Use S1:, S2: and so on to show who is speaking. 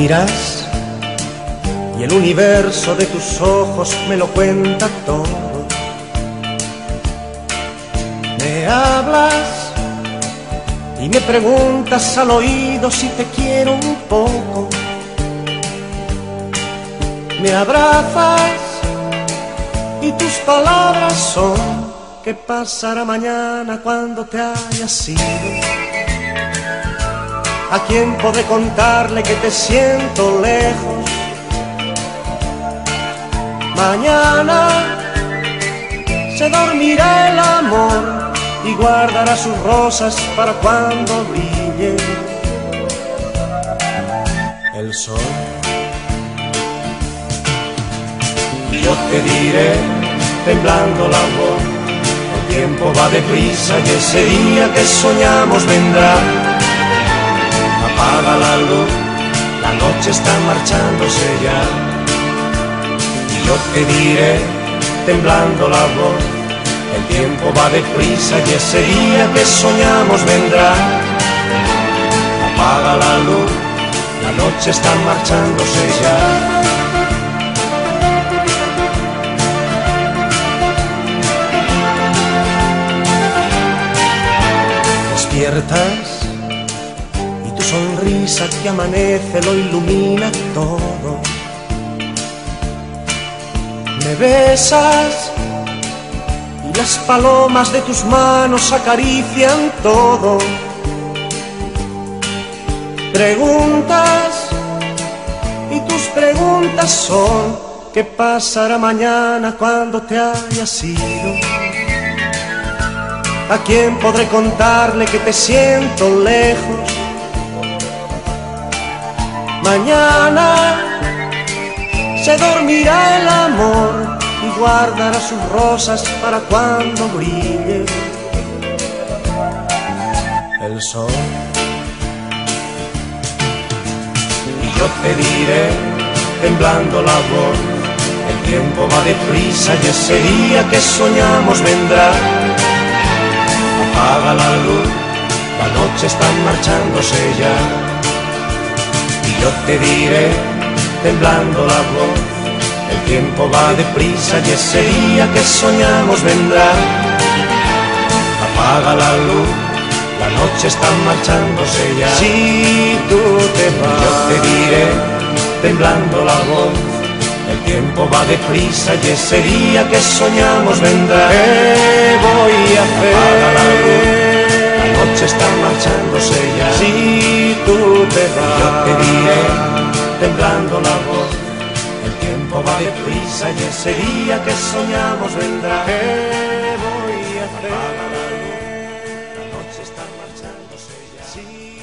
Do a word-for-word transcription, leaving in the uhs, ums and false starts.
S1: miras y el universo de tus ojos me lo cuenta todo. Me hablas y me preguntas al oído si te quiero un poco. Me abrazas y tus palabras son: ¿qué pasará mañana cuando te hayas ido? ¿A quién podré contarle que te siento lejos? Mañana se dormirá el amor y guardará sus rosas para cuando brille el sol. Y yo te diré, temblando la voz: el tiempo va deprisa y ese día que soñamos vendrá. Apaga la luz, la noche está marchándose ya. Y yo te diré, temblando la voz: el tiempo va deprisa y ese día que soñamos vendrá. Apaga la luz, la noche está marchándose ya. Despiertas y tu sonrisa que amanece lo ilumina todo. Me besas y las palomas de tus manos acarician todo. Preguntas y tus preguntas son: ¿qué pasará mañana cuando te hayas ido? ¿A quién podré contarle que te siento lejos? Mañana se dormirá el amor y guardará sus rosas para cuando brille el sol. Y yo te diré, temblando la voz: el tiempo va deprisa y ese día que soñamos vendrá. Apaga la luz, la noche está marchándose ya. Y yo te diré, temblando la voz: el tiempo va deprisa y ese día que soñamos vendrá. Apaga la luz, la noche está marchándose ya. Si tú te vas, yo te diré, temblando la voz: el tiempo va deprisa y ese día que soñamos vendrá. ¿Qué voy a hacer? Apaga la luz, la noche está marchándose ya. Si tú te vas, yo te diré, temblando la voz: el tiempo va deprisa y ese día que soñamos vendrá. ¿Qué voy a hacer? Apaga la luz, la noche está marchándose ya. Si